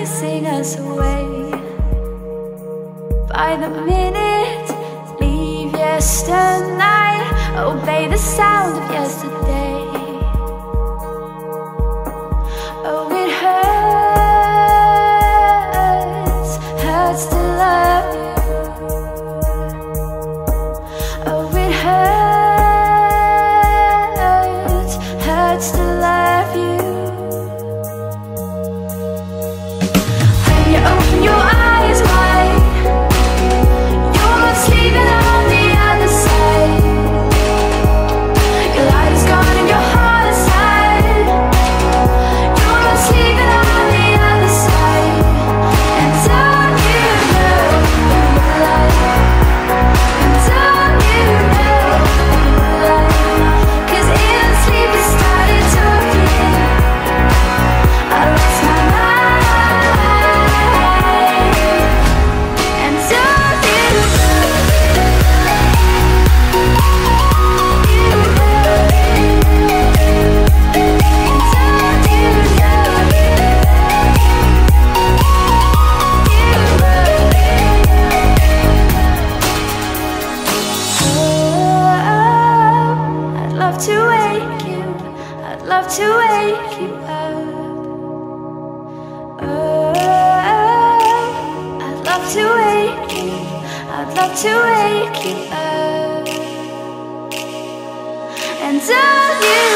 chasing us away. By the minute, leave yesternight, obey the sound of yesterday. Oh, it hurts, hurts to love you. Oh, it hurts, hurts to love you. When you open your eyes wide, you're not sleeping on the other side. Your light is gone and your heart is tired. You're not sleeping on the other side. And don't you know you're alive? And don't you know you're alive? 'Cause in sleep we started talking. I lost my mind. And don't you know I'd love to wake you, I'd love to wake you up. I'd love to wake you, I'd love to wake you up. And don't you